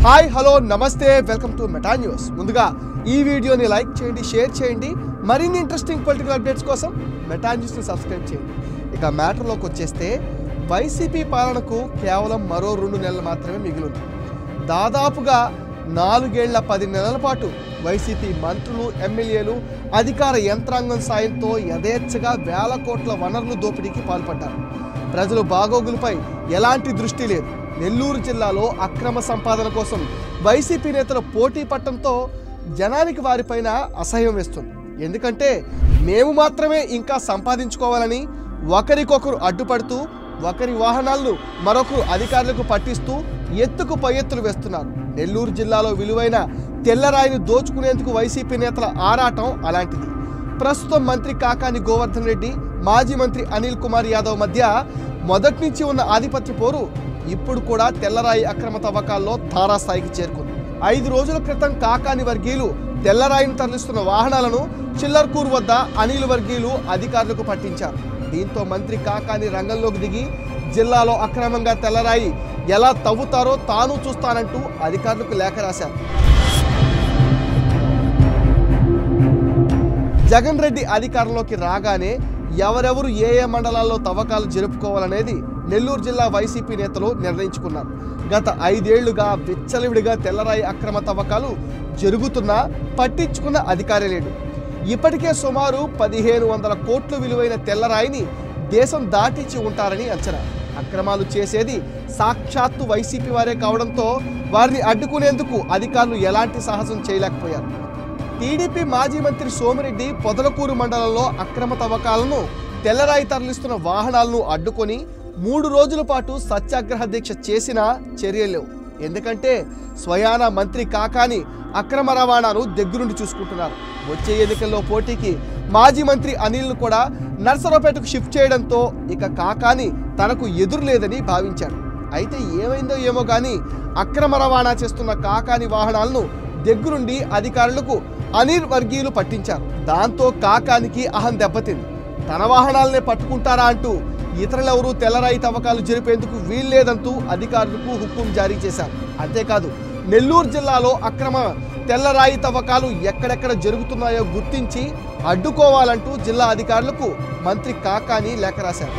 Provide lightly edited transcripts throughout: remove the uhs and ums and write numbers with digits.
Hi hello నమస్తే welcome to Meta news. ముందుగా ఈ వీడియోని లైక్ చేయండి, షేర్ చేయండి. మరిన్ని ఇంట్రెస్టింగ్ పొలిటికల్ అప్డేట్స్ కోసం మెటా న్యూస్ని సబ్స్క్రైబ్ చేయండి. ఇక మ్యాటర్లోకి వచ్చేస్తే వైసీపీ పాలనకు కేవలం మరో 2 నెలలు మాత్రమే మిగిలింది. దాదాపుగా 4 ఏళ్ల 10 నెలల పాటు వైసీపీ మంత్రులు, ఎమ్మెల్యేలు, అధికార యంత్రాంగం సాయంతో యథేచ్ఛగా వేల కోట్ల వనరులు దోపిడీకి పాల్పడ్డారు. ప్రజలు బాగోగులపై ఎలాంటి దృష్టి లేదు. నెల్లూరు జిల్లాలో అక్రమ సంపాదన కోసం వైసీపీ నేతలు పోటీ పట్టడంతో జనానికి వారిపైన అసహ్యం వేస్తుంది. ఎందుకంటే మేము మాత్రమే ఇంకా సంపాదించుకోవాలని ఒకరికొకరు అడ్డుపడుతూ ఒకరి వాహనాలను మరొకరు అధికారులకు పట్టిస్తూ ఎత్తుకు పై ఎత్తులు వేస్తున్నారు. నెల్లూరు జిల్లాలో విలువైన తెల్లరాయిని దోచుకునేందుకు వైసీపీ నేతల ఆరాటం అలాంటిది. ప్రస్తుతం మంత్రి కాకాని గోవర్ధన్ రెడ్డి, మాజీ మంత్రి అనిల్ కుమార్ యాదవ్ మధ్య మొదటి నుంచి ఉన్న ఆధిపత్య పోరు ఇప్పుడు కూడా తెల్లరాయి అక్రమ తవ్వకాల్లో తారాస్థాయికి చేరుకుంది. 5 రోజుల క్రితం కాకాని వర్గీయులు తెల్లరాయిని తరలిస్తున్న వాహనాలను చిల్లర్కూరు వద్ద అనిల్ వర్గీయులు అధికారులకు పట్టించారు. దీంతో మంత్రి కాకాని రంగంలోకి దిగి జిల్లాలో అక్రమంగా తెల్లరాయి ఎలా తవ్వుతారో తాను చూస్తానంటూ అధికారులకు లేఖ రాశారు. జగన్ రెడ్డి అధికారంలోకి రాగానే ఎవరెవరు ఏ మండలాల్లో తవ్వకాలు జరుపుకోవాలనేది నెల్లూరు జిల్లా వైసీపీ నేతలు నిర్ణయించుకున్నారు. గత 5 ఏళ్లుగా విచ్చలవిడిగా తెల్లరాయి అక్రమ తవ్వకాలు జరుగుతున్నా పట్టించుకున్న అధికారి లేడు. ఇప్పటికే సుమారు 1500 కోట్లు విలువైన తెల్లరాయిని దేశం దాటించి ఉంటారని అంచనా. అక్రమాలు చేసేది సాక్షాత్తు వైసీపీ వారే కావడంతో వారిని అడ్డుకునేందుకు అధికారులు ఎలాంటి సాహసం చేయలేకపోయారు. టీడీపీ మాజీ మంత్రి సోమిరెడ్డి పొదలకూరు మండలంలో అక్రమ తవ్వకాలను తెల్లరాయి తరలిస్తున్న వాహనాలను అడ్డుకొని 3 రోజుల పాటు సత్యాగ్రహ దీక్ష చేసినా చర్యలేవు. ఎందుకంటే స్వయాన మంత్రి కాకాని అక్రమ రవాణాను దగ్గరుండి చూసుకుంటున్నారు. వచ్చే ఎన్నికల్లో పోటీకి మాజీ మంత్రి అనిల్ను కూడా నర్సరావుపేటకు షిఫ్ట్ చేయడంతో ఇక కాకాని తనకు ఎదురు లేదని భావించాడు. అయితే ఏమైందో ఏమో కానీ అక్రమ రవాణా చేస్తున్న కాకాని వాహనాలను దగ్గరుండి అధికారులకు అనిల్ వర్గీయులు పట్టించారు. దాంతో కాకానికి అహం దెబ్బతింది. తన వాహనాలనే పట్టుకుంటారా అంటూ ఇతరులెవరూ తెల్లరాయి తవ్వకాలు జరిపేందుకు వీల్లేదంటూ అధికారులకు హుకుం జారీ చేశారు. అంతేకాదు నెల్లూరు జిల్లాలో అక్రమ తెల్లరాయి తవ్వకాలు ఎక్కడెక్కడ జరుగుతున్నాయో గుర్తించి అడ్డుకోవాలంటూ జిల్లా అధికారులకు మంత్రి కాకాని లేఖ రాశారు.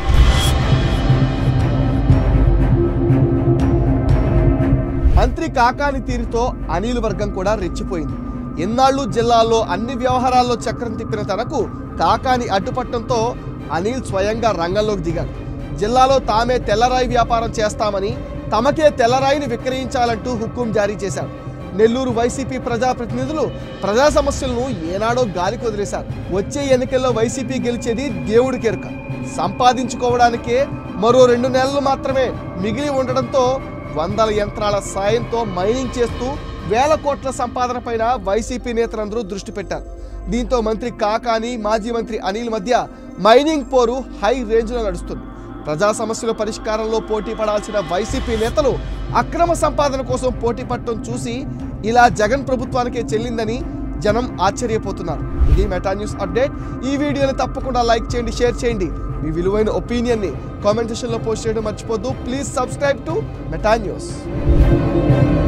మంత్రి కాకాని తీరుతో అనిల్ వర్గం కూడా రెచ్చిపోయింది. ఇన్నాళ్లు జిల్లాలో అన్ని వ్యవహారాల్లో చక్రం తిప్పిన తనకు కాకాని అడ్డుపట్టడంతో అనిల్ స్వయంగా రంగంలోకి దిగాడు. జిల్లాలో తామే తెల్లరాయి వ్యాపారం చేస్తామని, తమకే తెల్లరాయిని విక్రయించాలంటూ హుకుం జారీ చేశారు. నెల్లూరు వైసీపీ ప్రజాప్రతినిధులు ప్రజా సమస్యలను ఏనాడో గాలికి వదిలేశారు. వచ్చే ఎన్నికల్లో వైసీపీ గెలిచేది దేవుడి కెరుక. సంపాదించుకోవడానికే మరో 2 నెలలు మాత్రమే మిగిలి ఉండడంతో వందల యంత్రాల సాయంతో మైనింగ్ చేస్తూ వేల కోట్ల సంపాదనపైన వైసీపీ నేతలందరూ దృష్టి పెట్టారు. దీంతో మంత్రి కాకాని, మాజీ మంత్రి అనిల్ మధ్య మైనింగ్ పోరు హై రేంజ్లో నడుస్తుంది. ప్రజా సమస్యల పరిష్కారంలో పోటీ పడాల్సిన వైసీపీ నేతలు అక్రమ సంపాదన కోసం పోటీ పడటం చూసి ఇలా జగన్ ప్రభుత్వానికే చెల్లిందని జనం ఆశ్చర్యపోతున్నారు. ఇది మెటా న్యూస్ అప్డేట్. ఈ వీడియోని తప్పకుండా లైక్ చేయండి, షేర్ చేయండి. మీ విలువైన ఒపీనియన్ని కామెంట్ సెక్షన్లో పోస్ట్ చేయడం మర్చిపోద్దు. Please subscribe to Meta news.